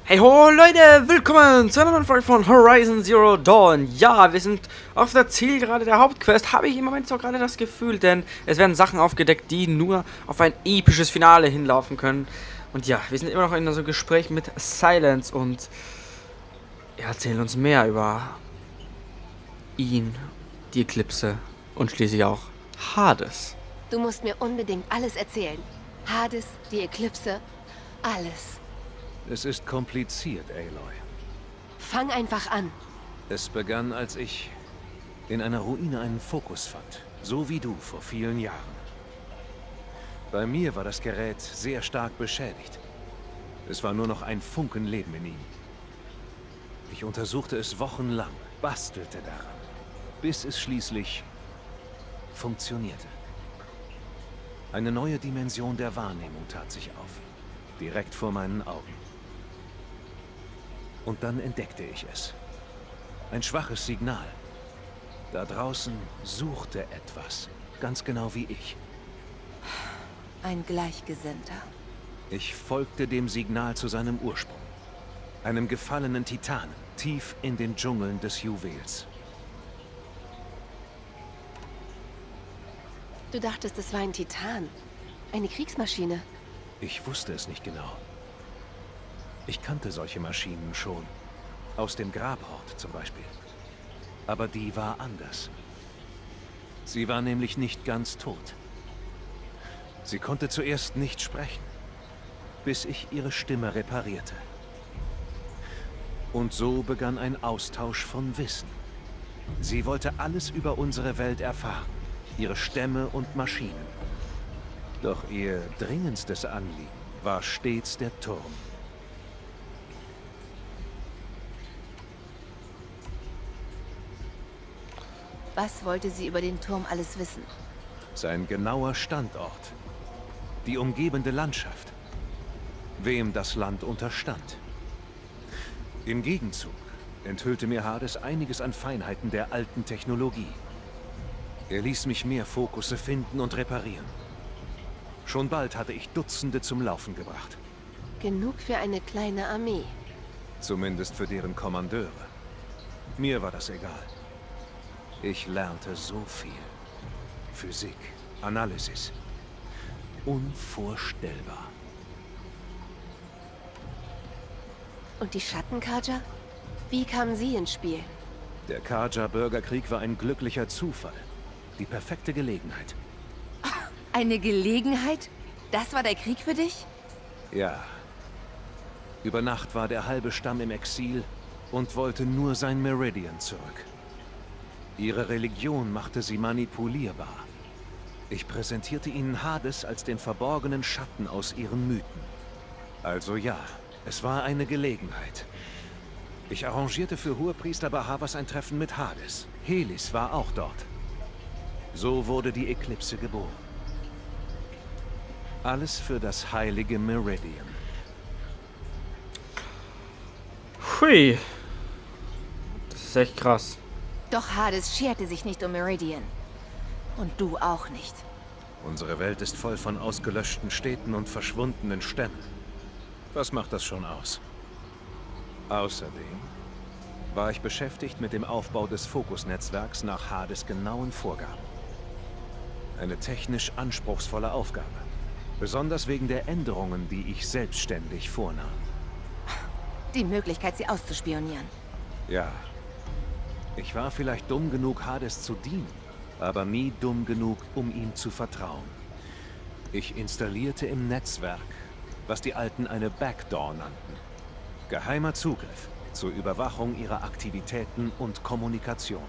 Hey ho Leute, willkommen zu einer neuen Folge von Horizon Zero Dawn. Ja, wir sind auf der Zielgerade der Hauptquest, habe ich im Moment so gerade das Gefühl, denn es werden Sachen aufgedeckt, die nur auf ein episches Finale hinlaufen können. Und ja, wir sind immer noch in so einem Gespräch mit Silence und er erzählt uns mehr über ihn, die Eklipse und schließlich auch Hades. Du musst mir unbedingt alles erzählen. Hades, die Eklipse, alles. Es ist kompliziert, Aloy. Fang einfach an. Es begann, als ich in einer Ruine einen Fokus fand. So wie du vor vielen Jahren. Bei mir war das Gerät sehr stark beschädigt. Es war nur noch ein Funken Leben in ihm. Ich untersuchte es wochenlang, bastelte daran, bis es schließlich funktionierte. Eine neue Dimension der Wahrnehmung tat sich auf, direkt vor meinen Augen. Und dann entdeckte ich es. Ein schwaches Signal. Da draußen suchte etwas, ganz genau wie ich. Ein Gleichgesinnter. Ich folgte dem Signal zu seinem Ursprung. Einem gefallenen Titanen, tief in den Dschungeln des Juwels. Du dachtest, es war ein Titan. Eine Kriegsmaschine. Ich wusste es nicht genau. Ich kannte solche Maschinen schon. Aus dem Grabhort zum Beispiel. Aber die war anders. Sie war nämlich nicht ganz tot. Sie konnte zuerst nicht sprechen, bis ich ihre Stimme reparierte. Und so begann ein Austausch von Wissen. Sie wollte alles über unsere Welt erfahren, ihre Stämme und Maschinen. Doch ihr dringendstes Anliegen war stets der Turm. Was wollte sie über den Turm alles wissen? Sein genauer Standort. Die umgebende Landschaft. Wem das Land unterstand. Im Gegenzug enthüllte mir Hades einiges an Feinheiten der alten Technologie. Er ließ mich mehr Fokusse finden und reparieren. Schon bald hatte ich Dutzende zum Laufen gebracht. Genug für eine kleine Armee. Zumindest für deren Kommandeure. Mir war das egal. Ich lernte so viel. Physik, Analysis. Unvorstellbar. Und die Schattenkarja? Wie kamen sie ins Spiel? Der Karja-Bürgerkrieg war ein glücklicher Zufall. Die perfekte Gelegenheit. Eine Gelegenheit? Das war der Krieg für dich? Ja. Über Nacht war der halbe Stamm im Exil und wollte nur sein Meridian zurück. Ihre Religion machte sie manipulierbar. Ich präsentierte ihnen Hades als den verborgenen Schatten aus ihren Mythen. Also ja, es war eine Gelegenheit. Ich arrangierte für Hohepriester Bahavas ein Treffen mit Hades. Helis war auch dort. So wurde die Eklipse geboren. Alles für das heilige Meridian. Hui. Das ist echt krass. Doch Hades scherte sich nicht um Meridian. Und du auch nicht. Unsere Welt ist voll von ausgelöschten Städten und verschwundenen Stämmen. Was macht das schon aus? Außerdem war ich beschäftigt mit dem Aufbau des Fokusnetzwerks nach Hades' genauen Vorgaben. Eine technisch anspruchsvolle Aufgabe. Besonders wegen der Änderungen, die ich selbstständig vornahm. Die Möglichkeit, sie auszuspionieren. Ja. Ich war vielleicht dumm genug, Hades zu dienen, aber nie dumm genug, um ihm zu vertrauen. Ich installierte im Netzwerk, was die Alten eine Backdoor nannten. Geheimer Zugriff zur Überwachung ihrer Aktivitäten und Kommunikation.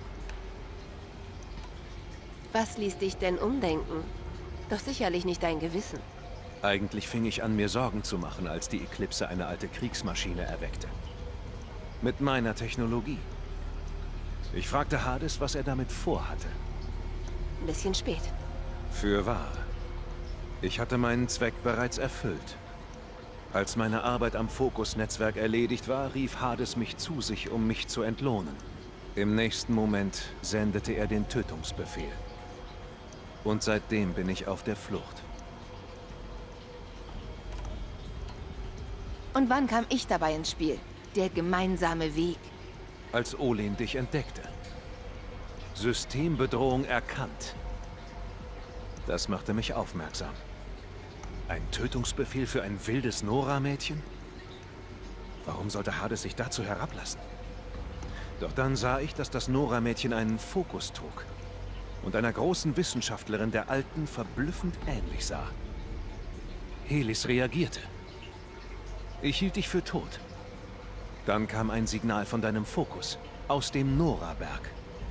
Was ließ dich denn umdenken? Doch sicherlich nicht dein Gewissen. Eigentlich fing ich an, mir Sorgen zu machen, als die Eklipse eine alte Kriegsmaschine erweckte. Mit meiner Technologie. Ich fragte Hades, was er damit vorhatte. Ein bisschen spät. Fürwahr. Ich hatte meinen Zweck bereits erfüllt. Als meine Arbeit am Fokus-Netzwerk erledigt war, rief Hades mich zu sich, um mich zu entlohnen. Im nächsten Moment sendete er den Tötungsbefehl. Und seitdem bin ich auf der Flucht. Und wann kam ich dabei ins Spiel? Der gemeinsame Weg. Als Olin dich entdeckte. Systembedrohung erkannt. Das machte mich aufmerksam. Ein Tötungsbefehl für ein wildes Nora-Mädchen? Warum sollte Hades sich dazu herablassen? Doch dann sah ich, dass das Nora-Mädchen einen Fokus trug und einer großen Wissenschaftlerin der Alten verblüffend ähnlich sah. Helis reagierte. Ich hielt dich für tot. Dann kam ein Signal von deinem Fokus, aus dem Nora-Berg.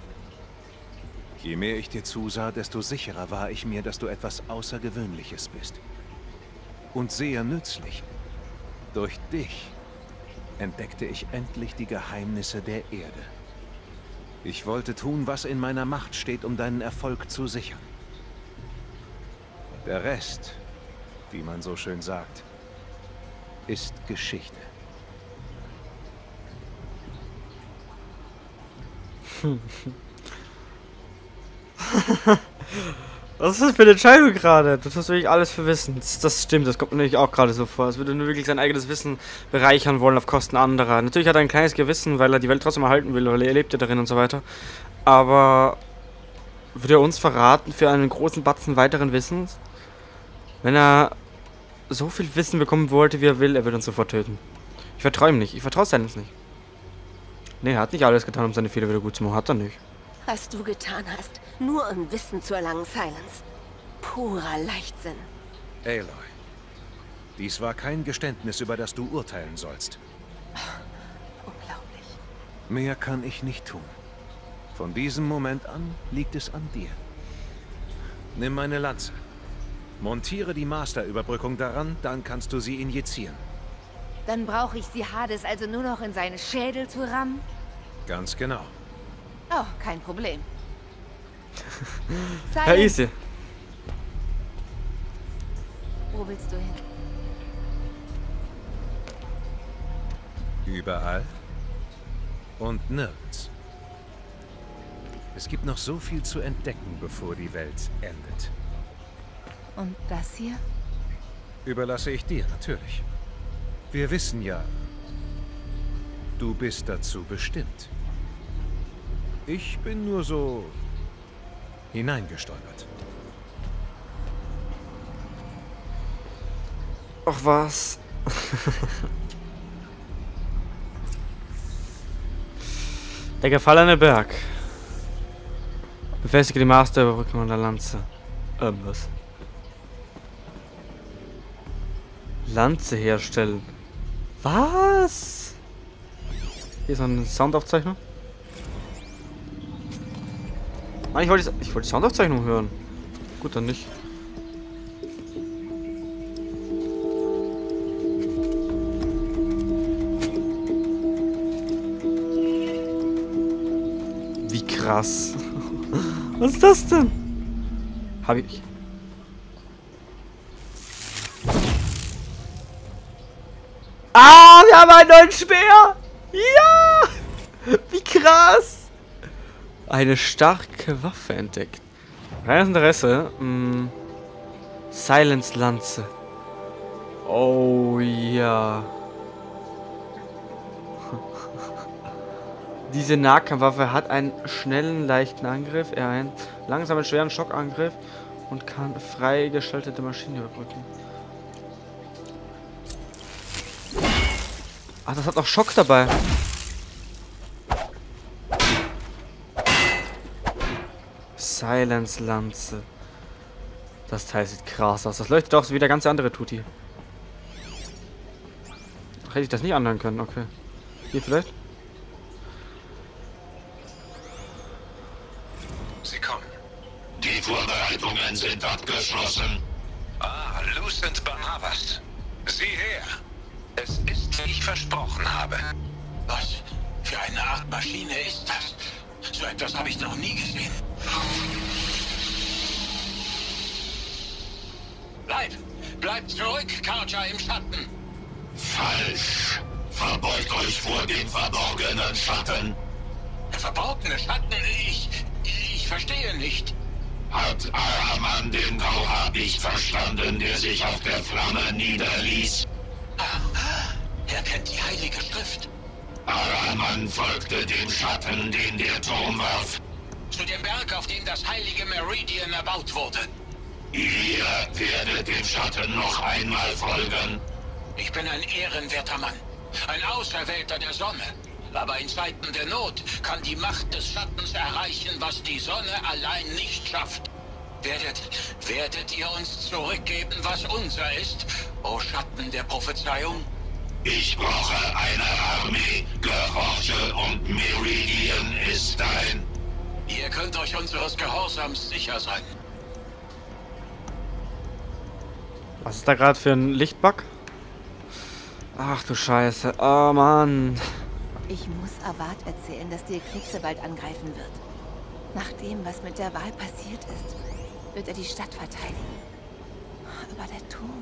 Je mehr ich dir zusah, desto sicherer war ich mir, dass du etwas Außergewöhnliches bist. Und sehr nützlich. Durch dich entdeckte ich endlich die Geheimnisse der Erde. Ich wollte tun, was in meiner Macht steht, um deinen Erfolg zu sichern. Der Rest, wie man so schön sagt, ist Geschichte. Was ist das für eine Entscheidung gerade? Du tust wirklich alles für Wissen. Das stimmt, das kommt mir natürlich auch gerade so vor. Als würde er nur wirklich sein eigenes Wissen bereichern wollen auf Kosten anderer. Natürlich hat er ein kleines Gewissen, weil er die Welt trotzdem erhalten will, weil er lebt ja darin und so weiter. Aber würde er uns verraten für einen großen Batzen weiteren Wissens? Wenn er so viel Wissen bekommen wollte, wie er will, er würde uns sofort töten. Ich vertraue ihm nicht. Ich vertraue Silence nicht. Nee, er hat nicht alles getan, um seine Fehler wieder gut zu machen. Hat er nicht. Was du getan hast, nur um Wissen zu erlangen, Silence. Purer Leichtsinn. Aloy, dies war kein Geständnis, über das du urteilen sollst. Unglaublich. Mehr kann ich nicht tun. Von diesem Moment an liegt es an dir. Nimm meine Lanze. Montiere die Master-Überbrückung daran, dann kannst du sie injizieren. Dann brauche ich sie Hades also nur noch in seinen Schädel zu rammen? Ganz genau. Oh, kein Problem. Ja, easy. Wo willst du hin? Überall und nirgends. Es gibt noch so viel zu entdecken, bevor die Welt endet. Und das hier? Überlasse ich dir, natürlich. Wir wissen ja, du bist dazu bestimmt. Ich bin nur so hineingestolpert. Ach was. Der gefallene Berg. Befestige die Masterüberbrückung der Lanze. Was? Lanze herstellen. Was? Hier ist eine Soundaufzeichnung. Nein, ich wollte die Soundaufzeichnung hören. Gut, dann nicht. Wie krass. Was ist das denn? Habe ich. Ah, wir haben einen neuen Speer! Ja! Wie krass! Eine starke Waffe entdeckt. Reines Interesse. Silence Lanze. Oh ja. Diese Nahkampfwaffe hat einen schnellen, leichten Angriff, einen langsamen, schweren Schockangriff und kann freigeschaltete Maschinen überbrücken. Ach, das hat noch Schock dabei. Silence Lanze. Das Teil sieht krass aus. Das leuchtet auch so wie der ganze andere Tutti. Ach, hätte ich das nicht anhören können, okay. Hier vielleicht? Sie kommen. Die Vorbereitungen sind abgeschlossen. Ah, Lucent Barnabas. Sieh her. Es ist, wie ich versprochen habe. Was für eine Art Maschine ist das? So etwas habe ich noch nie gesehen. Bleibt zurück, Karja im Schatten. Falsch. Verbeugt euch vor dem verborgenen Schatten. Verborgene Schatten? Ich verstehe nicht. Hat Araman den Grauhaar nicht verstanden, der sich auf der Flamme niederließ? Araman folgte dem Schatten, den der Turm warf. Zu dem Berg, auf dem das heilige Meridian erbaut wurde. Ihr werdet dem Schatten noch einmal folgen. Ich bin ein ehrenwerter Mann. Ein Auserwählter der Sonne. Aber in Zeiten der Not kann die Macht des Schattens erreichen, was die Sonne allein nicht schafft. Werdet ihr uns zurückgeben, was unser ist, o Schatten der Prophezeiung? Ich brauche eine Armee. Gehorche und Meridian ist dein. Ihr könnt euch unseres Gehorsams sicher sein. Was ist da gerade für ein Lichtbug? Ach du Scheiße. Oh Mann. Ich muss Avad erzählen, dass die Eklipse bald angreifen wird. Nach dem, was mit der Wahl passiert ist, wird er die Stadt verteidigen. Aber der Turm...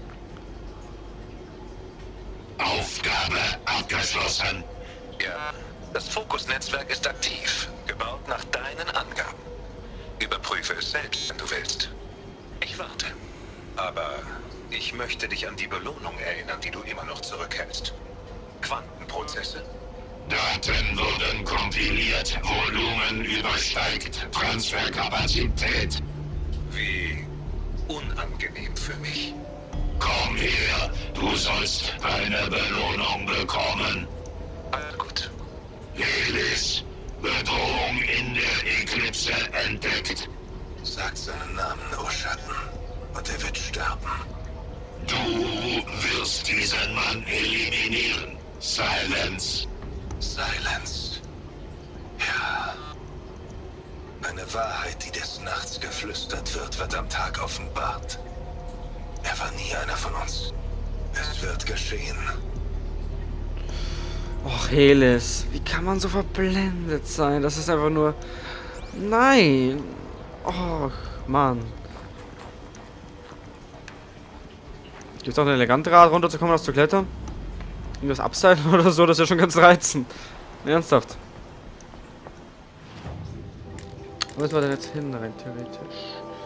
Aufgabe abgeschlossen. Ja, das Fokusnetzwerk ist aktiv, gebaut nach deinen Angaben. Überprüfe es selbst, wenn du willst. Ich warte. Aber ich möchte dich an die Belohnung erinnern, die du immer noch zurückhältst. Quantenprozesse? Daten wurden kompiliert. Volumen übersteigt Transferkapazität. Wie unangenehm für mich. Komm her, du sollst deine Belohnung bekommen. Also gut. Helis, Bedrohung in der Eklipse entdeckt. Sag seinen Namen, o Schatten, und er wird sterben. Du wirst diesen Mann eliminieren. Silence. Silence. Ja. Eine Wahrheit, die des Nachts geflüstert wird am Tag offenbart. Er war nie einer von uns. Es wird geschehen. Och, Helis. Wie kann man so verblendet sein? Das ist einfach nur... Nein. Och, Mann. Gibt es auch eine elegantere Art runterzukommen, als zu klettern? Irgendwas abseilen oder so? Das ist ja schon ganz reizend. Ernsthaft. Wo müssen wir denn jetzt hin, rein theoretisch?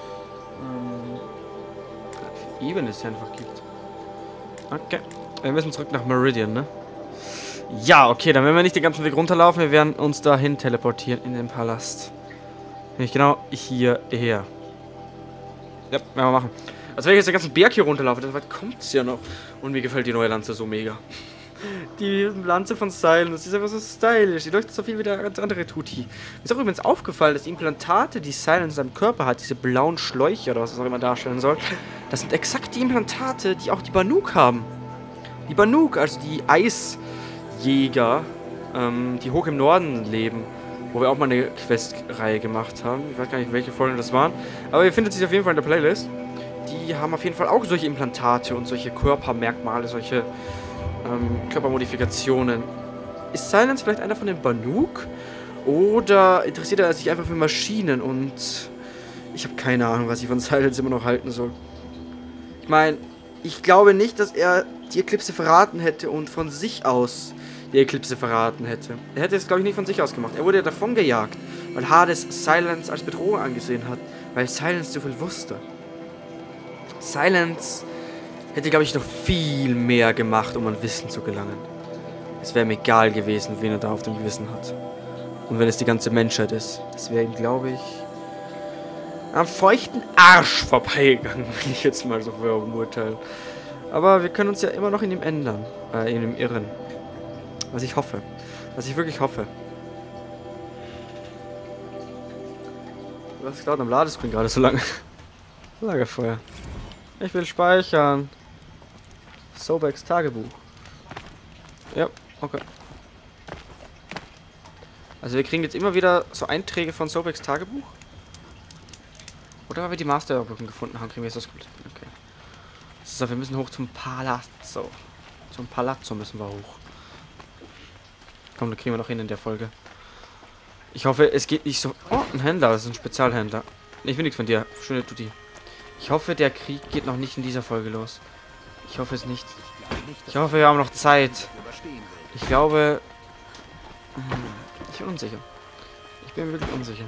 Wie Ebene es hier einfach gibt. Okay. Wir müssen zurück nach Meridian, ne? Ja, okay, dann werden wir nicht den ganzen Weg runterlaufen. Wir werden uns dahin teleportieren in den Palast. Nämlich genau hierher. Ja, werden wir machen. Also wenn ich jetzt den ganzen Berg hier runterlaufe, dann weit kommt es ja noch. Und mir gefällt die neue Lanze so mega. Die Lanze von Silence, das ist einfach so stylisch. Die leuchtet so viel wie der ganz andere Tuti. Mir ist auch übrigens aufgefallen, dass die Implantate, die Silence in seinem Körper hat, diese blauen Schläuche oder was das auch immer darstellen soll, das sind exakt die Implantate, die auch die Banuk haben. Die Banuk, also die Eisjäger, die hoch im Norden leben. Wo wir auch mal eine Questreihe gemacht haben. Ich weiß gar nicht, welche Folgen das waren. Aber ihr findet sich auf jeden Fall in der Playlist. Die haben auf jeden Fall auch solche Implantate und solche Körpermerkmale, solche Körpermodifikationen. Ist Silence vielleicht einer von den Banuk? Oder interessiert er sich einfach für Maschinen und ich habe keine Ahnung, was ich von Silence immer noch halten soll. Ich meine, ich glaube nicht, dass er die Eklipse verraten hätte und von sich aus die Eklipse verraten hätte. Er hätte es, glaube ich, nicht von sich aus gemacht. Er wurde ja davon gejagt, weil Hades Silence als Bedrohung angesehen hat, weil Silence so viel wusste. Silence hätte, glaube ich, noch viel mehr gemacht, um an Wissen zu gelangen. Es wäre ihm egal gewesen, wen er da auf dem Gewissen hat. Und wenn es die ganze Menschheit ist, das wäre ihm, glaube ich, am feuchten Arsch vorbeigegangen, will ich jetzt mal so beurteilen. Aber wir können uns ja immer noch in ihm ändern, in ihm irren. Was ich hoffe. Was ich wirklich hoffe. Was dauert am Ladescreen gerade so lange? Lagerfeuer. Ich will speichern. Sobeks Tagebuch. Ja, okay. Also wir kriegen jetzt immer wieder so Einträge von Sobeks Tagebuch. Oder weil wir die Masterbrücken gefunden haben, kriegen wir jetzt das komplett. Okay. So, wir müssen hoch zum Palazzo. Zum Palazzo müssen wir hoch. Komm, da kriegen wir noch hin in der Folge. Ich hoffe, es geht nicht so... Oh, ein Händler, das ist ein Spezialhändler. Ich will nichts von dir. Schöne Tutti. Ich hoffe, der Krieg geht noch nicht in dieser Folge los. Ich hoffe es nicht. Ich hoffe, wir haben noch Zeit. Ich glaube... Ich bin unsicher. Ich bin wirklich unsicher.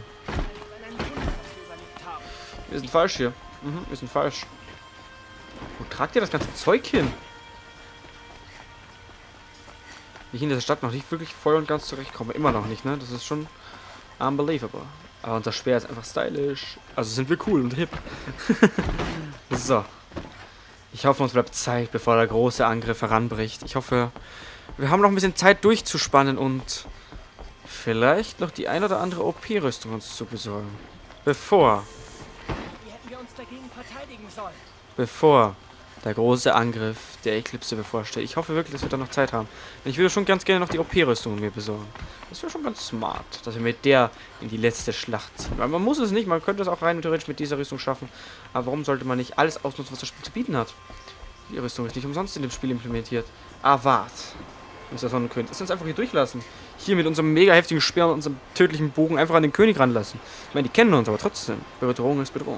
Wir sind falsch hier. Wir sind falsch. Wo tragt ihr das ganze Zeug hin? ich in der Stadt noch nicht wirklich voll und ganz zurechtkomme. Immer noch nicht, ne? Das ist schon unbelievable. Aber unser Speer ist einfach stylisch. Also sind wir cool und hip. So. Ich hoffe, uns bleibt Zeit, bevor der große Angriff heranbricht. Ich hoffe, wir haben noch ein bisschen Zeit durchzuspannen und vielleicht noch die ein oder andere OP-Rüstung uns zu besorgen. Bevor der große Angriff der Eklipse bevorsteht. Ich hoffe wirklich, dass wir da noch Zeit haben. Ich würde schon ganz gerne noch die OP-Rüstung mir besorgen. Das wäre schon ganz smart, dass wir mit der in die letzte Schlacht ziehen. Weil man muss es nicht, man könnte es auch rein theoretisch mit dieser Rüstung schaffen. Aber warum sollte man nicht alles ausnutzen, was das Spiel zu bieten hat? Die Rüstung ist nicht umsonst in dem Spiel implementiert. Avad. Ist der Sonnenkönig. Lass uns einfach hier durchlassen. Hier mit unserem mega heftigen Speer und unserem tödlichen Bogen einfach an den König ranlassen. Ich meine, die kennen uns, aber trotzdem. Bedrohung ist Bedrohung.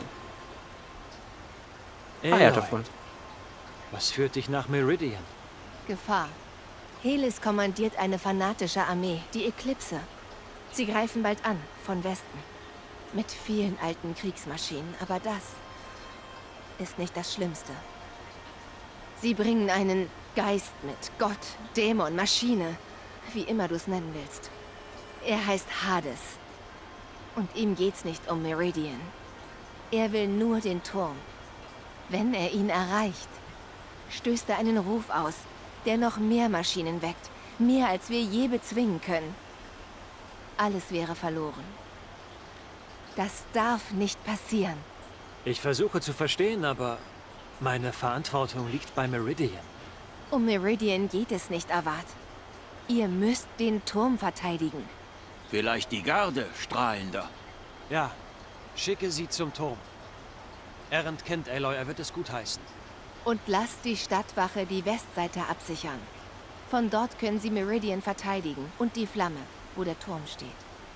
Ja, Freund. Was führt dich nach Meridian? Gefahr. Helis kommandiert eine fanatische Armee, die Eklipse. Sie greifen bald an, von Westen. Mit vielen alten Kriegsmaschinen, aber das ist nicht das Schlimmste. Sie bringen einen Geist mit, Gott, Dämon, Maschine, wie immer du es nennen willst. Er heißt Hades. Und ihm geht's nicht um Meridian. Er will nur den Turm. Wenn er ihn erreicht, stößt er einen Ruf aus, der noch mehr Maschinen weckt. Mehr, als wir je bezwingen können. Alles wäre verloren. Das darf nicht passieren. Ich versuche zu verstehen, aber meine Verantwortung liegt bei Meridian. Um Meridian geht es nicht, Avad. Ihr müsst den Turm verteidigen. Vielleicht die Garde, Strahlender. Ja, schicke sie zum Turm. Erend kennt Aloy, er wird es gutheißen. Und lasst die Stadtwache die Westseite absichern. Von dort können sie Meridian verteidigen und die Flamme, wo der Turm steht.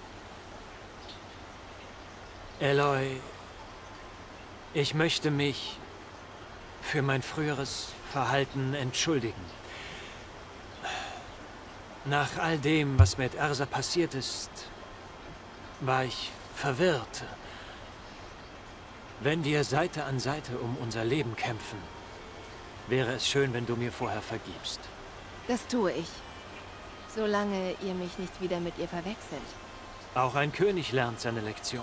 Aloy, ich möchte mich für mein früheres Verhalten entschuldigen. Nach all dem, was mit Ersa passiert ist, war ich verwirrt. Wenn wir Seite an Seite um unser Leben kämpfen, wäre es schön, wenn du mir vorher vergibst. Das tue ich. Solange ihr mich nicht wieder mit ihr verwechselt. Auch ein König lernt seine Lektion.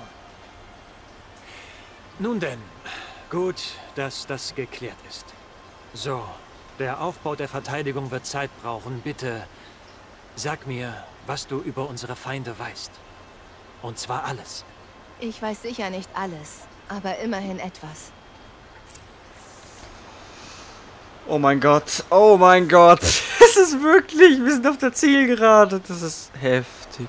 Nun denn, gut, dass das geklärt ist. So, der Aufbau der Verteidigung wird Zeit brauchen. Bitte, sag mir, was du über unsere Feinde weißt. Und zwar alles. Ich weiß sicher nicht alles, aber immerhin etwas. Oh mein Gott, oh mein Gott. Es ist wirklich, wir sind auf der Zielgerade. Das ist heftig.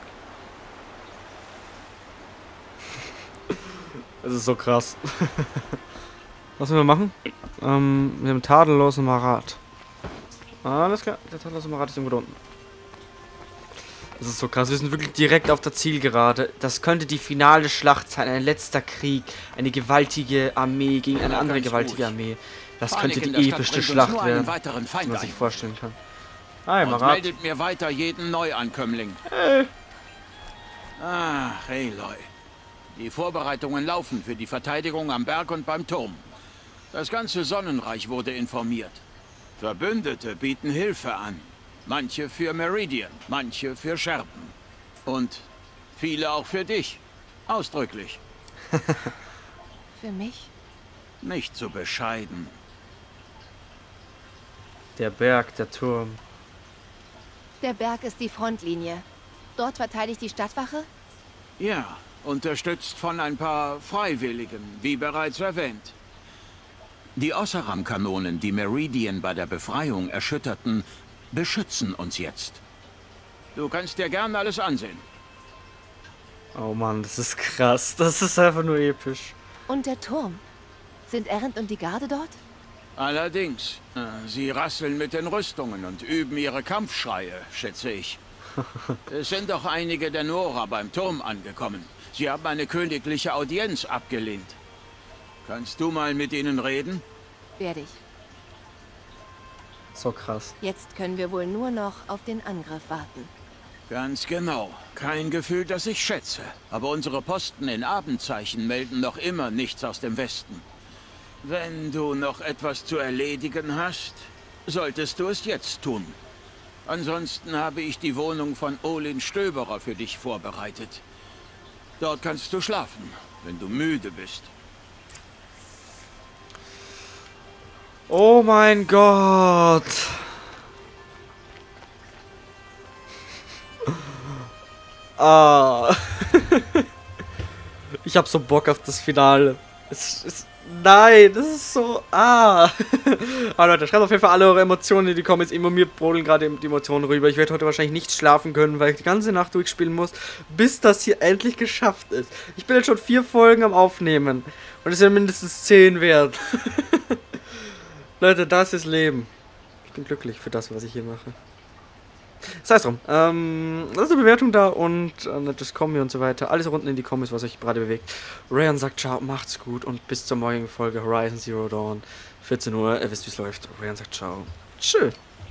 Das ist so krass. Was müssen wir machen? Wir haben tadellosen Marat. Alles klar, der tadellose Marat ist irgendwo da unten. Das ist so krass, wir sind wirklich direkt auf der Zielgerade. Das könnte die finale Schlacht sein, ein letzter Krieg. Eine gewaltige Armee gegen eine andere gewaltige Armee. Das könnte die epischste Schlacht werden, die man sich vorstellen kann. Hi, Marat. Meldet mir weiter jeden Neuankömmling. Hey. Ach, Aloy. Die Vorbereitungen laufen für die Verteidigung am Berg und beim Turm. Das ganze Sonnenreich wurde informiert. Verbündete bieten Hilfe an. Manche für Meridian, manche für Scherben. Und viele auch für dich. Ausdrücklich. Für mich? Nicht so bescheiden. Der Berg, der Turm. Der Berg ist die Frontlinie. Dort verteidigt die Stadtwache? Ja, unterstützt von ein paar Freiwilligen, wie bereits erwähnt. Die Osseram-Kanonen, die Meridian bei der Befreiung erschütterten, beschützen uns jetzt. Du kannst dir gern alles ansehen. Oh Mann, das ist krass. Das ist einfach nur episch. Und der Turm? Sind Erend und die Garde dort? Allerdings, sie rasseln mit den Rüstungen und üben ihre Kampfschreie, schätze ich. Es sind doch einige der Nora beim Turm angekommen. Sie haben eine königliche Audienz abgelehnt. Kannst du mal mit ihnen reden? Werde ich. So krass. Jetzt können wir wohl nur noch auf den Angriff warten. Ganz genau. Kein Gefühl, das ich schätze. Aber unsere Posten in Abendzeichen melden noch immer nichts aus dem Westen. Wenn du noch etwas zu erledigen hast, solltest du es jetzt tun. Ansonsten habe ich die Wohnung von Olin Stöberer für dich vorbereitet. Dort kannst du schlafen, wenn du müde bist. Oh mein Gott. Ah. Ich hab so Bock auf das Finale. Nein, das ist so... Ah. Aber Leute, schreibt auf jeden Fall alle eure Emotionen in die Comments. Immer mir brodeln gerade die Emotionen rüber. Ich werde heute wahrscheinlich nicht schlafen können, weil ich die ganze Nacht durchspielen muss, bis das hier endlich geschafft ist. Ich bin jetzt schon 4 Folgen am Aufnehmen. Und es sind mindestens 10 wert. Leute, das ist Leben. Ich bin glücklich für das, was ich hier mache. Das heißt drum, lasst eine Bewertung da und nettes Kommi und so weiter. Alles unten in die Comments, was euch gerade bewegt. Rayon sagt ciao, macht's gut und bis zur morgigen Folge Horizon Zero Dawn. 14 Uhr, ihr wisst wie es läuft. Rayon sagt ciao. Tschüss.